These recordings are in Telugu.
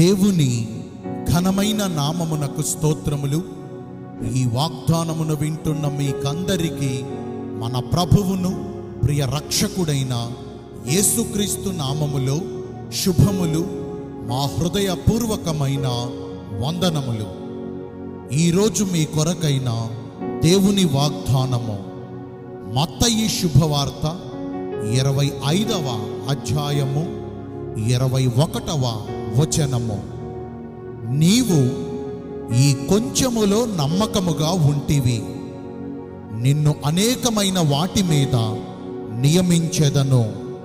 దేవుని ఘనమైన నామమునకు స్తోత్రములు. ఈ వాగ్దానమును వింటున్న మీకందరికీ మన ప్రభువును ప్రియ రక్షకుడైన యేసుక్రీస్తు నామములో శుభములు, మా హృదయపూర్వకమైన వందనములు. ఈరోజు మీ కొరకైన దేవుని వాగ్దానము మత్తయి శుభవార్త 25వ అధ్యాయము 21వ వచనము. నీవు ఈ కొంచెములో నమ్మకముగా ఉంటివి, నిన్ను అనేకమైన వాటి మీద నియమించెదను.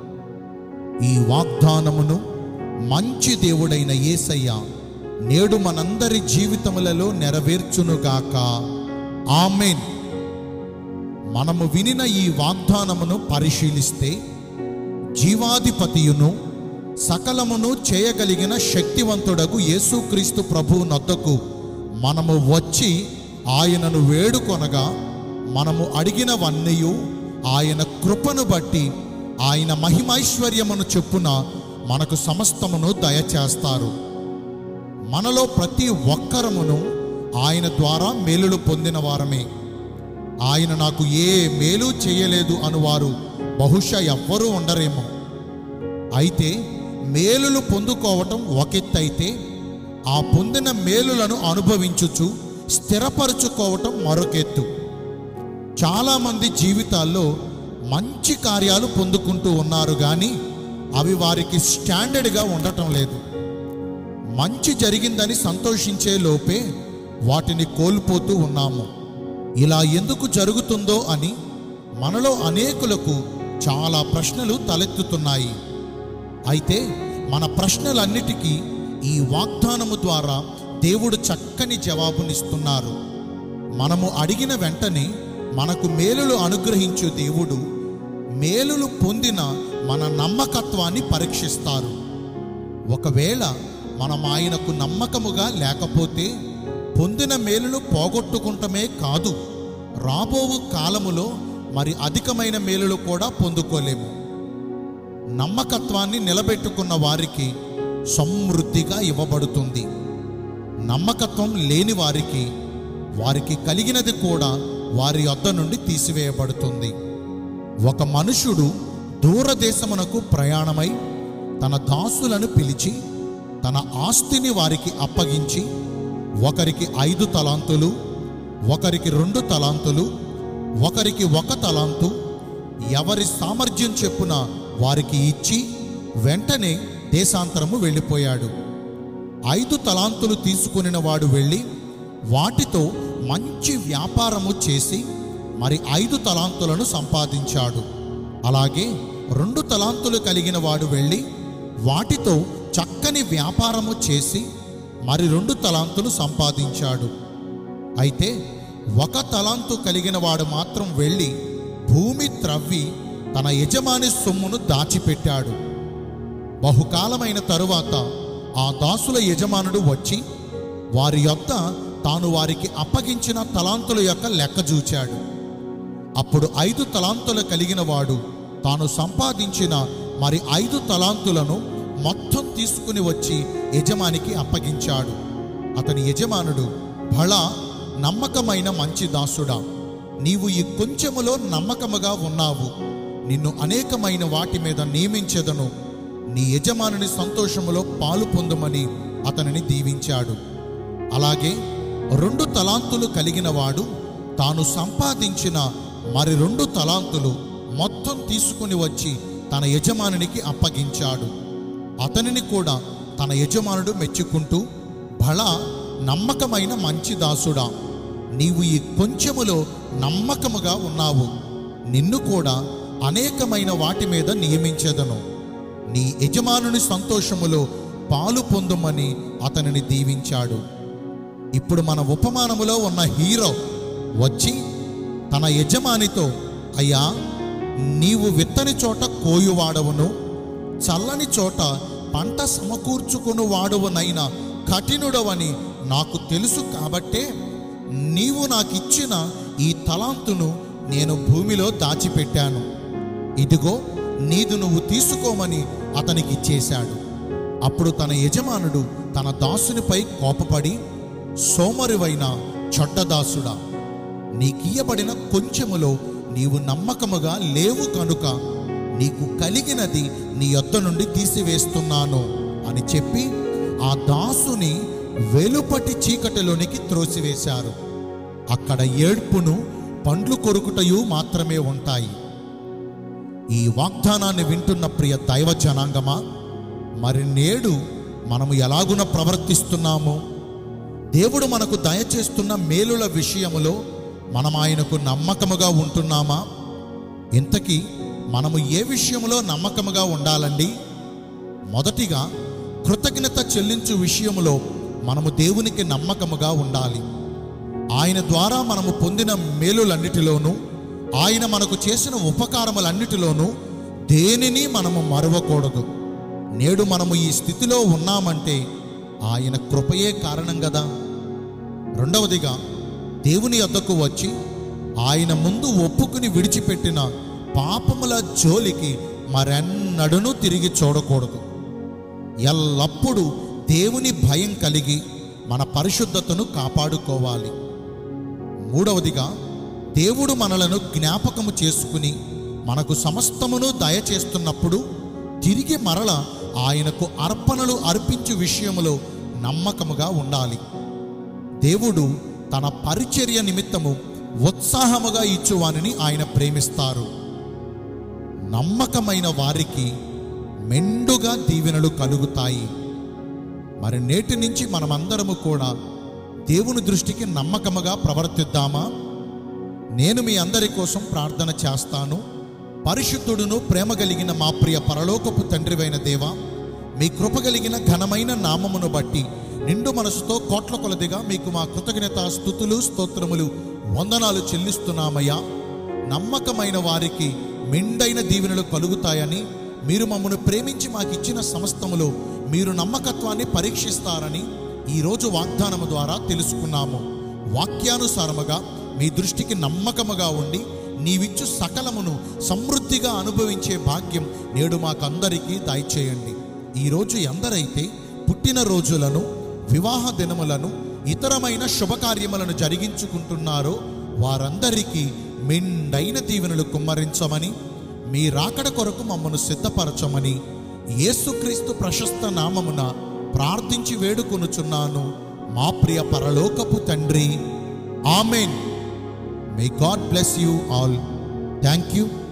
ఈ వాగ్దానమును మంచి దేవుడైన యేసయ్య నేడు మనందరి జీవితములలో నెరవేర్చునుగాక. ఆమేన్. మనము వినిన ఈ వాగ్దానమును పరిశీలిస్తే, జీవాధిపతియును సకలమును చేయగలిగిన శక్తివంతుడగు యేసుక్రీస్తు ప్రభువు నొద్దకు మనము వచ్చి ఆయనను వేడుకొనగా, మనము అడిగినవన్నీ ఆయన కృపను బట్టి ఆయన మహిమైశ్వర్యమును చొప్పున మనకు సమస్తమును దయచేస్తారు. మనలో ప్రతి ఒక్కరమును ఆయన ద్వారా మేలులు పొందిన వారమే. ఆయన నాకు ఏ మేలు చేయలేదు అనువారు బహుశా ఎవ్వరూ ఉండరేమో. అయితే మేలులు పొందుకోవటం ఒకెత్తైతే, ఆ పొందిన మేలులను అనుభవించుచు స్థిరపరచుకోవటం మరొకెత్తు. చాలామంది జీవితాల్లో మంచి కార్యాలు పొందుకుంటూ ఉన్నారు, కానీ అవి వారికి స్టాండర్డ్గా ఉండటం లేదు. మంచి జరిగిందని సంతోషించే లోపే వాటిని కోల్పోతూ ఉన్నాము. ఇలా ఎందుకు జరుగుతుందో అని మనలో అనేకులకు చాలా ప్రశ్నలు తలెత్తుతున్నాయి. అయితే మన ప్రశ్నలన్నిటికీ ఈ వాగ్దానము ద్వారా దేవుడు చక్కని జవాబునిస్తున్నారు. మనము అడిగిన వెంటనే మనకు మేలులు అనుగ్రహించు దేవుడు మేలులు పొందిన మన నమ్మకత్వాన్ని పరీక్షిస్తారు. ఒకవేళ మనం ఆయనకు నమ్మకముగా లేకపోతే పొందిన మేలును పోగొట్టుకుంటమే కాదు, రాబోవు కాలములో మరి అధికమైన మేలులు కూడా పొందుకోలేము. నమ్మకత్వాన్ని నిలబెట్టుకున్న వారికి సమృద్ధిగా ఇవ్వబడుతుంది. నమ్మకత్వం లేని వారికి కలిగినది కూడా వారి యొద్ద నుండి తీసివేయబడుతుంది. ఒక మనుషుడు దూరదేశమునకు ప్రయాణమై తన దాసులను పిలిచి తన ఆస్తిని వారికి అప్పగించి, ఒకరికి 5 తలాంతులు, ఒకరికి 2 తలాంతులు, ఒకరికి 1 తలాంతు, ఎవరి సామర్థ్యం చెప్పున వారికి ఇచ్చి వెంటనే దేశాంతరము వెళ్ళిపోయాడు. 5 తలాంతులు తీసుకుని వాడు వెళ్ళి వాటితో మంచి వ్యాపారము చేసి మరి 5 తలాంతులను సంపాదించాడు. అలాగే 2 తలాంతులు కలిగిన వాడు వెళ్ళి వాటితో చక్కని వ్యాపారము చేసి మరి 2 తలాంతులు సంపాదించాడు. అయితే 1 తలాంతు కలిగిన వాడు మాత్రం వెళ్ళి భూమి త్రవ్వి తన యజమాని సొమ్మును దాచిపెట్టాడు. బహుకాలమైన తరువాత ఆ దాసుల యజమానుడు వచ్చి వారి యొద్ద తాను వారికి అప్పగించిన తలాంతుల యొక్క లెక్క చూచాడు. అప్పుడు 5 తలాంతులు కలిగిన వాడు తాను సంపాదించిన మరి 5 తలాంతులను మొత్తం తీసుకుని వచ్చి యజమానికి అప్పగించాడు. అతని యజమానుడు, భళా నమ్మకమైన మంచి దాసుడా, నీవు ఈ కొంచెములో నమ్మకముగా ఉన్నావు, నిన్ను అనేకమైన వాటి మీద నియమించెదను, నీ యజమానుని సంతోషములో పాలు పొందుమని అతనిని దీవించాడు. అలాగే 2 తలాంతులు కలిగిన వాడు తాను సంపాదించిన మరి 2 తలాంతులు మొత్తం తీసుకుని వచ్చి తన యజమానునికి అప్పగించాడు. అతనిని కూడా తన యజమానుడు మెచ్చుకుంటూ, భళా నమ్మకమైన మంచి దాసుడా, నీవు ఈ కొంచెములో నమ్మకముగా ఉన్నావు, నిన్ను కూడా అనేకమైన వాటి మీద నియమించెదను, నీ యజమానుని సంతోషములో పాలు పొందుమని అతనిని దీవించాడు. ఇప్పుడు మన ఉపమానములో ఉన్న హీరో వచ్చి తన యజమానితో, అయ్యా, నీవు విత్తని చోట కోయువాడవును, చల్లని చోట పంట సమకూర్చుకుని వాడవునైన కఠినుడవని నాకు తెలుసు కాబట్టే నీవు నాకిచ్చిన ఈ తలాంతును నేను భూమిలో దాచిపెట్టాను. ఇదిగో నీదు నువ్వు తీసుకోమని అతనికి ఇచ్చేశాడు. అప్పుడు తన యజమానుడు తన దాసునిపై కోపపడి, సోమరివైన చెడ్డదాసుడా, నీకియ్యబడిన కొంచెములో నీవు నమ్మకముగా లేవు కనుక నీకు కలిగినది నీ యొద్ద నుండి తీసివేస్తున్నాను అని చెప్పి ఆ దాసుని వెలుపటి చీకటిలోనికి త్రోసివేశారు. అక్కడ ఏడ్పును పండ్లు కొరుకుటయు మాత్రమే ఉంటాయి. ఈ వాగ్దానాన్ని వింటున్న ప్రియ దైవ జనాంగమా, మరి నేడు మనము ఎలాగున ప్రవర్తిస్తున్నాము? దేవుడు మనకు దయచేస్తున్న మేలుల విషయములో మనం ఆయనకు నమ్మకముగా ఉంటున్నామా? ఇంతకీ మనము ఏ విషయంలో నమ్మకముగా ఉండాలండి? మొదటిగా కృతజ్ఞత చెల్లించు విషయంలో మనము దేవునికి నమ్మకముగా ఉండాలి. ఆయన ద్వారా మనము పొందిన మేలులన్నిటిలోనూ, ఆయన మనకు చేసిన ఉపకారములన్నిటిలోనూ దేనిని మనము మరవకూడదు. నేడు మనము ఈ స్థితిలో ఉన్నామంటే ఆయన కృపయే కారణం కదా. రెండవదిగా, దేవుని యొద్దకు వచ్చి ఆయన ముందు ఒప్పుకుని విడిచిపెట్టిన పాపముల జోలికి మరెన్నడూ తిరిగి చూడకూడదు. ఎల్లప్పుడూ దేవుని భయం కలిగి మన పరిశుద్ధతను కాపాడుకోవాలి. మూడవదిగా, దేవుడు మనలను జ్ఞాపకము చేసుకుని మనకు సమస్తమును దయచేస్తున్నప్పుడు తిరిగి మరల ఆయనకు అర్పణలు అర్పించు విషయములో నమ్మకముగా ఉండాలి. దేవుడు తన పరిచర్య నిమిత్తము ఉత్సాహముగా ఇచ్చువానిని ఆయన ప్రేమిస్తారు. నమ్మకమైన వారికి మెండుగా దీవెనలు కలుగుతాయి. మరి నేటి నుంచి మనమందరము కూడా దేవుని దృష్టికి నమ్మకముగా ప్రవర్తిద్దామా? నేను మీ అందరి కోసం ప్రార్థన చేస్తాను. పరిశుద్ధుడును ప్రేమ కలిగిన మా ప్రియ పరలోకపు తండ్రివైన దేవా, మీ కృప కలిగిన ఘనమైన నామమును బట్టి నిండు మనసుతో కోట్ల కొలదిగా మీకు మా కృతజ్ఞత స్తుతులు స్తోత్రములు వందనాలు చెల్లిస్తున్నామయ్యా. నమ్మకమైన వారికి మెండైన దీవెనలు కలుగుతాయని, మీరు మమ్మను ప్రేమించి మాకిచ్చిన సమస్తములో మీరు నమ్మకత్వాన్ని పరీక్షిస్తారని ఈరోజు వాగ్దానము ద్వారా తెలుసుకున్నాము. వాక్యానుసారముగా మీ దృష్టికి నమ్మకముగా ఉండి నీవిచ్చు సకలమును సమృద్ధిగా అనుభవించే భాగ్యం నేడు మాకందరికీ దయచేయండి. ఈరోజు ఎందరైతే పుట్టినరోజులను, వివాహ దినములను, ఇతరమైన శుభకార్యములను జరిగించుకుంటున్నారో వారందరికీ మెండైన దీవెనలు కుమ్మరించమని, మీ రాకడ కొరకు మమ్మను సిద్ధపరచమని యేసుక్రీస్తు ప్రశస్త నామమున ప్రార్థించి వేడుకొనుచున్నాను మా ప్రియ పరలోకపు తండ్రి. Amen. May God bless you all. Thank you.